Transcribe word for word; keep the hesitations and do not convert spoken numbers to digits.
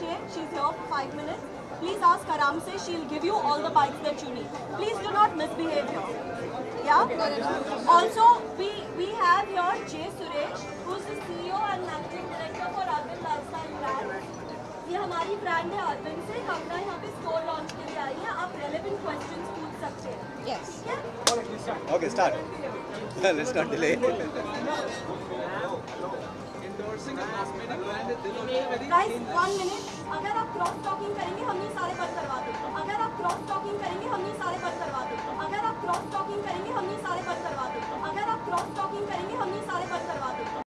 Jay. She's here for five minutes. Please ask Aram se. She'll give you all the bikes that you need. Please do not misbehave here. Yeah? Also, we, we have here Jay Suresh, who's the C E O and Managing Director for Arvind Lifestyle Brand. ये हमारी brand है अरविंद से. कंगना यहाँ पे store launch के लिए आई है. आप रेलेवेंट क्वेश्चंस पूछ सकते हैं. Yes. Okay, start. Let's not delay. Guys, one minute. अगर आप क्रॉस टॉकिंग करेंगे हम ये सारे बंद करवा देंगे. अगर आप क्रॉस टॉकिंग करेंगे हम ये सारे बंद करवा देंगे. अगर आप क्रॉस टॉकिंग करेंगे हम ये सारे बंद करवा देंगे. अगर आप क्रॉस टॉकिंग करेंगे हम ये सारे बंद करवा देंगे.